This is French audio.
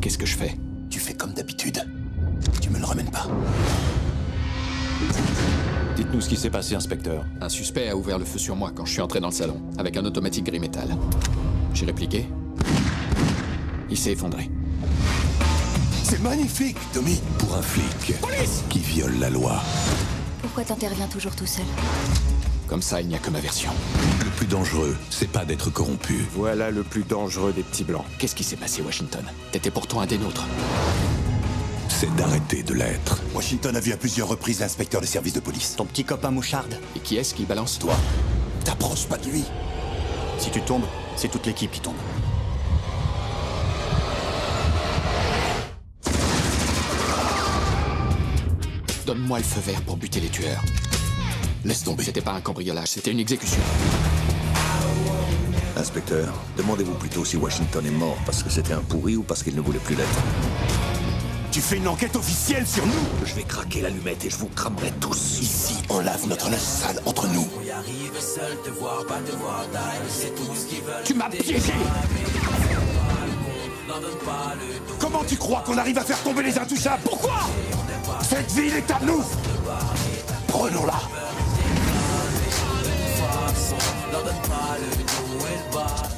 qu'est-ce que je fais? Tu fais comme d'habitude. Tu me le ramènes pas. Dites-nous ce qui s'est passé, inspecteur. Un suspect a ouvert le feu sur moi quand je suis entré dans le salon, avec un automatique gris métal. J'ai répliqué. Il s'est effondré. C'est magnifique, Tommy. Pour un flic Police qui viole la loi, Pourquoi t'interviens toujours tout seul? Comme ça, il n'y a que ma version. le plus dangereux, c'est pas d'être corrompu. Voilà le plus dangereux des petits blancs. Qu'est-ce qui s'est passé, Washington? T'étais pourtant un des nôtres. C'est d'arrêter de l'être. Washington a vu à plusieurs reprises l'inspecteur des services de police. Ton petit copain moucharde. Et qui est-ce qui balance? Toi, t'approches pas de lui. Si tu tombes, c'est toute l'équipe qui tombe. Donne-moi le feu vert pour buter les tueurs. Laisse tomber. C'était pas un cambriolage, c'était une exécution. Inspecteur, demandez-vous plutôt si Washington est mort parce que c'était un pourri ou parce qu'il ne voulait plus l'être. Tu fais une enquête officielle sur nous. Je vais craquer l'allumette et je vous cramerai tous. Ici, on lave notre linge sale entre nous. Tu m'as piégé. Comment tu crois qu'on arrive à faire tomber les intouchables? Pourquoi? Cette ville est à nous. Prenons-la. Leur donne pas le dos et le bas.